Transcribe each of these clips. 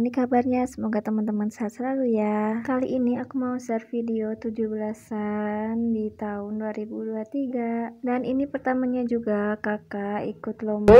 nih kabarnya? Semoga teman-teman sehat selalu ya. Kali ini aku mau share video 17-an di tahun 2023. Dan ini pertamanya juga kakak ikut lomba.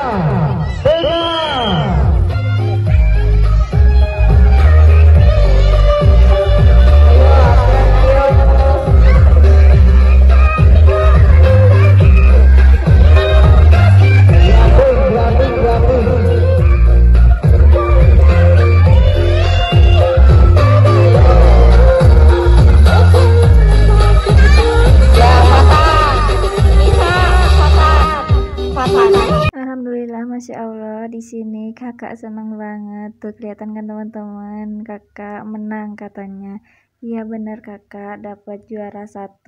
Alhamdulillah, masya Allah, di sini kakak senang banget tuh, kelihatan kan teman-teman, kakak menang katanya. Iya bener, kakak dapat juara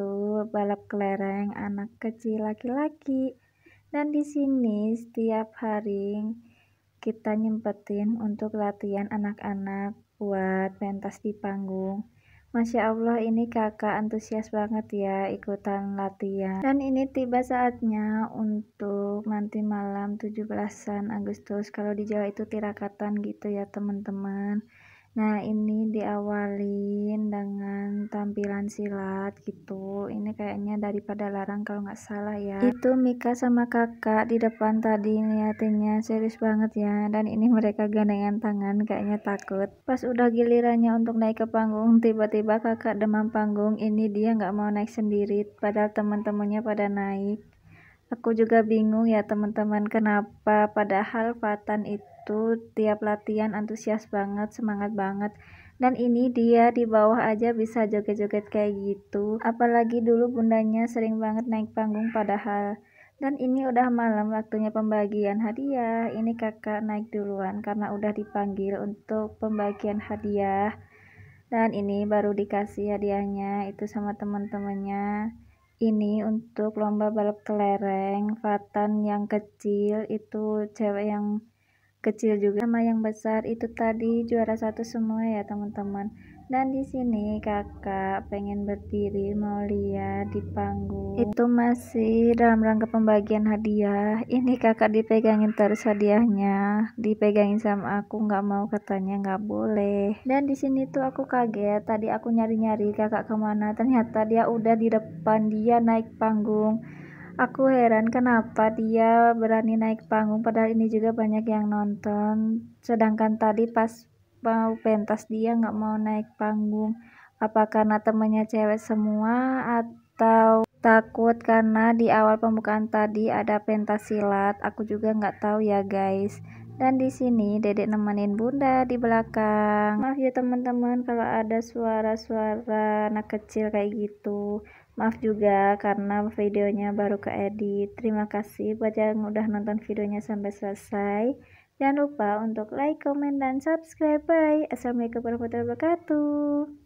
1 balap kelereng anak kecil laki-laki. Dan di sini setiap hari kita nyempetin untuk latihan anak-anak buat pentas di panggung. Masya Allah, ini kakak antusias banget ya ikutan latihan. Dan ini tiba saatnya untuk nanti malam 17-an Agustus. Kalau di Jawa itu tirakatan gitu ya teman-teman. Nah, ini diawalin dengan tampilan silat gitu. Ini kayaknya daripada larang kalau nggak salah ya. Itu Mika sama kakak di depan tadi niatinnya serius banget ya. Dan ini mereka gandengan tangan, kayaknya takut. Pas udah gilirannya untuk naik ke panggung, tiba-tiba kakak demam panggung. Ini dia nggak mau naik sendiri, padahal teman-temannya pada naik. Aku juga bingung ya teman-teman, kenapa, padahal Fatan itu tiap latihan antusias banget, semangat banget. Dan ini dia di bawah aja bisa joget-joget kayak gitu. Apalagi dulu bundanya sering banget naik panggung padahal. Dan ini udah malam waktunya pembagian hadiah. Ini kakak naik duluan karena udah dipanggil untuk pembagian hadiah. Dan ini baru dikasih hadiahnya itu sama teman-temannya. Ini untuk lomba balap kelereng Fatan yang kecil, itu cewek yang kecil juga sama yang besar itu tadi juara 1 semua ya teman-teman. Dan di sini kakak pengen berdiri mau lihat di panggung. Itu masih dalam rangka pembagian hadiah. Ini kakak dipegangin terus hadiahnya, dipegangin sama aku, nggak mau, katanya nggak boleh. Dan di sini tuh aku kaget, tadi aku nyari-nyari kakak kemana, ternyata dia udah di depan, dia naik panggung. Aku heran kenapa dia berani naik panggung, padahal ini juga banyak yang nonton. Sedangkan tadi pas mau pentas dia nggak mau naik panggung. Apa karena temennya cewek semua atau takut karena di awal pembukaan tadi ada pentas silat? Aku juga nggak tahu ya guys. Dan di sini Dedek nemenin Bunda di belakang. Maaf ya teman-teman kalau ada suara-suara anak kecil kayak gitu. Maaf juga karena videonya baru keedit. Terima kasih buat yang udah nonton videonya sampai selesai. Jangan lupa untuk like, comment, dan subscribe. Bye. Assalamualaikum warahmatullahi wabarakatuh.